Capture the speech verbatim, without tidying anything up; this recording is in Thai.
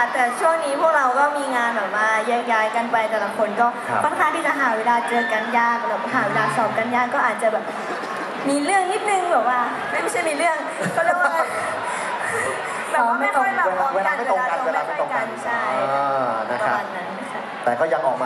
ค่ะแต่ช่วงนี้พวกเราก็มีงานแบบว่าแยกย้ายกันไปแต่ละคนก็ค่อนข้างที่จะหาเวลาเจอกันยากแบบหาเวลาสอบกันยากก็อาจจะแบบมีเรื่องนิดนึงแบบว่าไม่ใช่มีเรื่องก็เรียกว่าแบบว่าไม่ค่อยแบบเวลาไม่ตรงกันเวลาไม่ตรงกันใช่นะครับประมาณนั้นค่ะแต่ก็ยังออกมา